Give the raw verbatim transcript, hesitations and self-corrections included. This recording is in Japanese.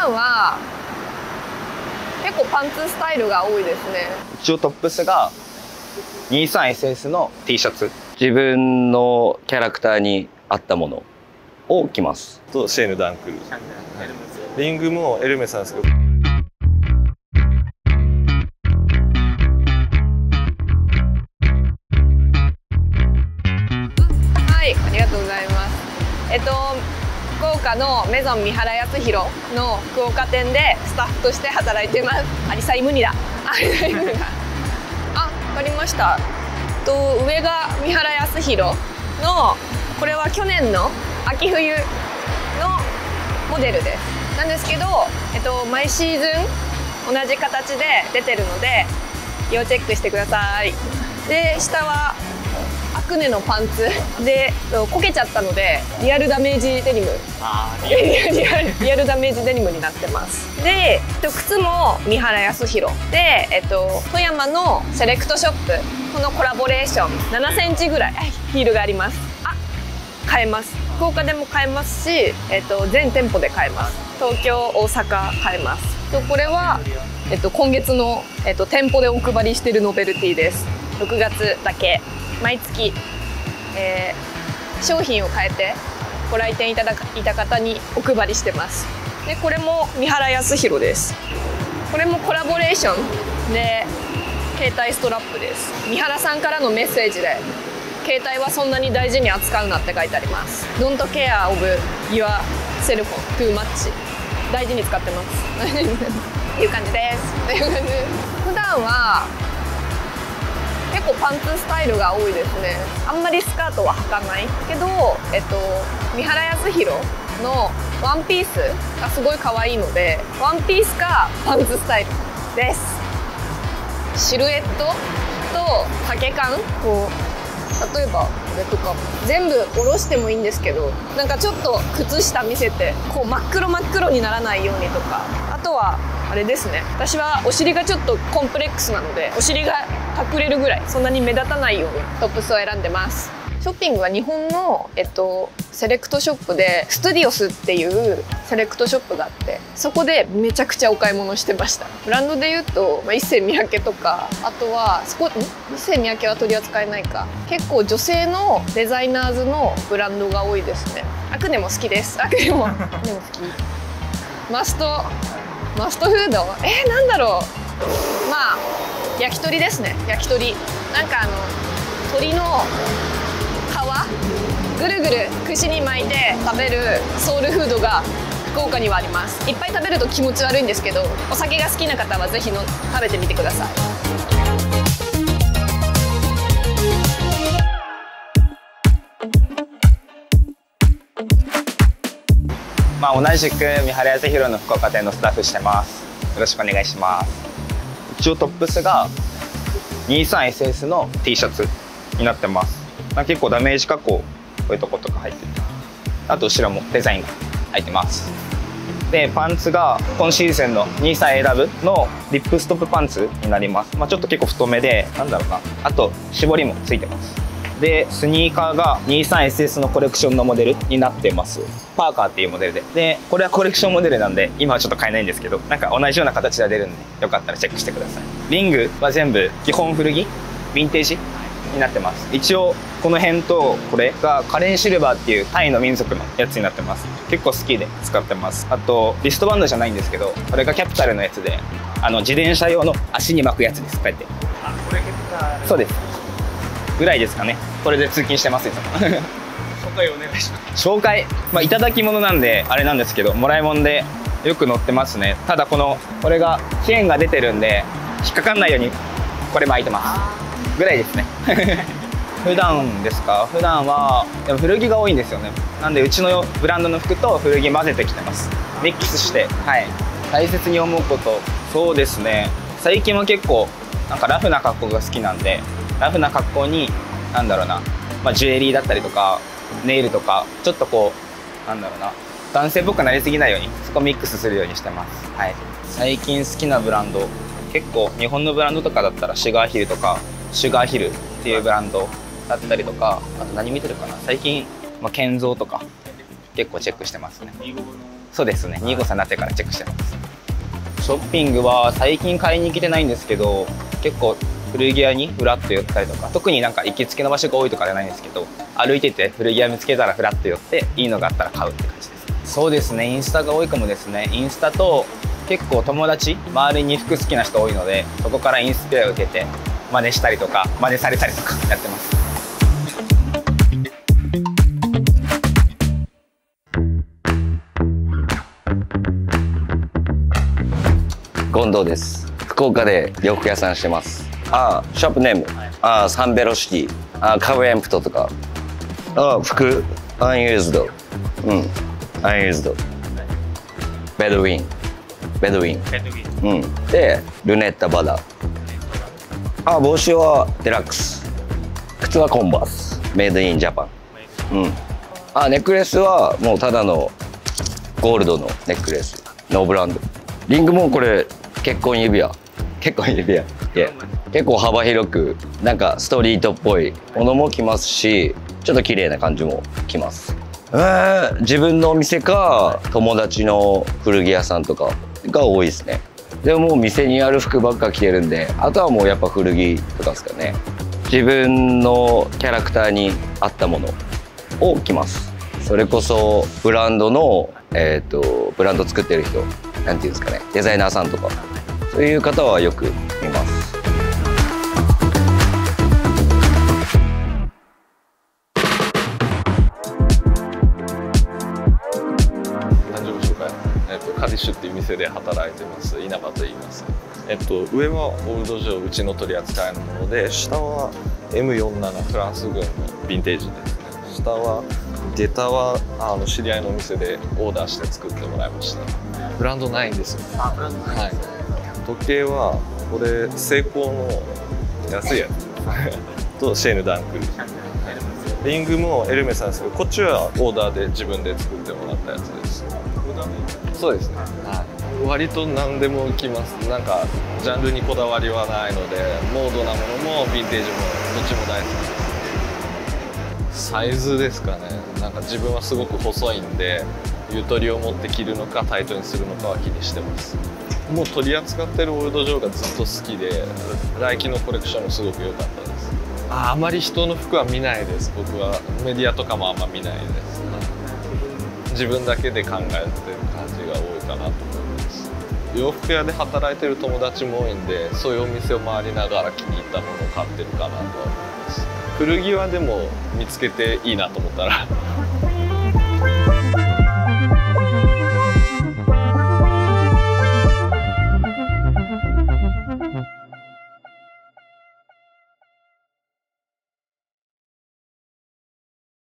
段は結構パンツスタイルが多いですね。 一応トップスが にじゅうさんエスエス の T シャツ、自分のキャラクターに合ったものを着ます。 とシェーヌ・ダンクル、リングもエルメスなんですけど、 はい、ありがとうございます。えっと福岡のメゾン三原康弘の福岡店でスタッフとして働いてます。アリサイムニだ。アリサイムニだ。あ、わかりました。と上が三原康弘の、これは去年の秋冬のモデルです。なんですけど、えっと毎シーズン同じ形で出てるので要チェックしてください。で下はアクネのパンツでこけちゃったのでリアルダメージデニム、リアルリアルダメージデニムになってます。で靴も三原康弘で、えっと、富山のセレクトショップ、このコラボレーションななセンチぐらいヒールがあります。あ、買えます。福岡でも買えますし、えっと、全店舗で買えます。東京、大阪買えます。とこれは、えっと、今月の、えっと、店舗でお配りしているノベルティです。ろくがつだけ毎月、えー、商品を変えてご来店いただいた方にお配りしてます。でこれも三原康弘です。これもコラボレーションで携帯ストラップです。三原さんからのメッセージで携帯はそんなに大事に扱うなって書いてあります。 Don't care of your cell phone too much、 大事に使ってますっていう感じです普段は結構パンツスタイルが多いですね。あんまりスカートは履かないけど、えっと、三原康弘のワンピースがすごい可愛いのでワンピースかパンツスタイルです。シルエットと丈感、こう例えばこれとか全部下ろしてもいいんですけど、なんかちょっと靴下見せてこう真っ黒真っ黒にならないようにとか、あとはあれですね、私はお尻がちょっとコンプレックスなのでお尻が隠れるぐらいそんなに目立たないようにトップスを選んでます。ショッピングは日本の、えっと、セレクトショップでストゥディオスっていうセレクトショップがあって、そこでめちゃくちゃお買い物してました。ブランドでいうと、まあ、一世三宅とか、あとはそこ一世三宅は取り扱えないか、結構女性のデザイナーズのブランドが多いですね。アクネも好きです。アクネもアクネも好き。マストマストフード、えー、なんだろう、まあ焼き鳥ですね。焼き鳥、なんかあの鶏の皮ぐるぐる串に巻いて食べるソウルフードが福岡にはあります。いっぱい食べると気持ち悪いんですけど、お酒が好きな方はぜひの食べてみてください。 まあ同じく三原康弘の福岡店のスタッフしてます。よろしくお願いします。一応トップスが にじゅうさんエスエス の T シャツになってます。結構ダメージ加工、こういうとことか入ってて、あと後ろもデザインが入ってます。でパンツが今シーズンのにじゅうさん選ぶのリップストップパンツになります。まあ、ちょっと結構太めで、なんだろうな、あと絞りもついてます。でスニーカーが にじゅうさんエスエス のコレクションのモデルになってます。パーカーっていうモデルで、でこれはコレクションモデルなんで今はちょっと買えないんですけど、なんか同じような形で出るんでよかったらチェックしてください。リングは全部基本古着、ヴィンテージになってます。一応この辺とこれがカレンシルバーっていうタイの民族のやつになってます。結構好きで使ってます。あとリストバンドじゃないんですけど、これがキャピタルのやつで、あの自転車用の足に巻くやつです。こうやって、あ、これキャピタル、そうですぐらいですかね。これで通勤してますいつも紹介お願いします。紹介、まあ、いただき物なんであれなんですけど、もらい物でよく載ってますね。ただこのこれがチェーンが出てるんで引っかかんないようにこれ巻いてますぐらいですね普段ですか？普段はでも古着が多いんですよね。なんでうちのブランドの服と古着混ぜてきてます。ミックスして、はい、大切に思うこと、そうですね、最近は結構なんかラフな格好が好きなんで、ラフな格好になんだろうな、まあ、ジュエリーだったりとかネイルとか、ちょっとこうなんだろうな、男性っぽくなりすぎないようにそこミックスするようにしてます。はい、最近好きなブランド、結構日本のブランドとかだったらシュガーヒルとかシュガーヒルっていうブランドだったりとか、あと何見てるかな、最近、まあ、ケンゾーとか結構チェックしてますね。 そうですね、にじゅうごさいになってからチェックしてます。ショッピングは最近買いに来てないんですけど、結構古着屋にフラッと寄ったりとか、特になんか行きつけの場所が多いとかじゃないんですけど、歩いてて古着屋見つけたらフラッと寄っていいのがあったら買うって感じです。そうですね、インスタが多いかもですね。インスタと結構友達周りに服好きな人多いので、そこからインスピアを受けて真似したりとか真似されたりとかやってます。 権藤です。福岡で洋服屋さんしてます。あ、ショップネーム、あ、サンベロシティ、あ、カブエンプトとか、あ、服、アンユーズド、うん、アンユーズド、ベドウィン、ベドウィン、うん、で、ルネッタバダ、あ、帽子はデラックス、靴はコンバース、メイドインジャパン、うん、あ、ネックレスはもうただのゴールドのネックレス、ノーブランド。リングもこれ結婚指輪、結婚指輪、yeah. 結構幅広くなんかストリートっぽいものも着ますし、ちょっと綺麗な感じも着ます。えー、自分のお店か友達の古着屋さんとかが多いですね。でももう店にある服ばっか着てるんで、あとはもうやっぱ古着とかですかね。自分のキャラクターに合ったものを着ます。それこそブランドの、えーと、ブランド作ってる人、なんていうんですかね、デザイナーさんとか、そういう方はよく見ます。 誕生日紹介、えっと、カディッシュっていう店で働いてます稲葉と言います。えっと、上はオールドジョー、うちの取り扱いのもので、下は エムよんじゅうなな フランス軍のヴィンテージですね。下は下駄はあの知り合いのお店でオーダーして作ってもらいました。ブランドないんですよ。あ、ブランドない。はい。時計はこれセイコーの安いやつとシェーヌダンクル。リングもエルメスなんですけど、こっちはオーダーで自分で作ってもらったやつです。そうですね。はい。割と何でも着ます。なんかジャンルにこだわりはないので、モードなものもヴィンテージもどっちも大好きです。サイズですかね。なんか自分はすごく細いんで、ゆとりを持って着るのかタイトにするのかは気にしてます。もう取り扱ってるオールドジョーがずっと好きで、来季のコレクションもすごく良かったです。あ、あまり人の服は見ないです。僕はメディアとかもあんま見ないです。自分だけで考えてる感じが多いかなと思います。洋服屋で働いてる友達も多いんで、そういうお店を回りながら気に入ったものを買ってるかなとは思います。古着はでも見つけていいなと思ったら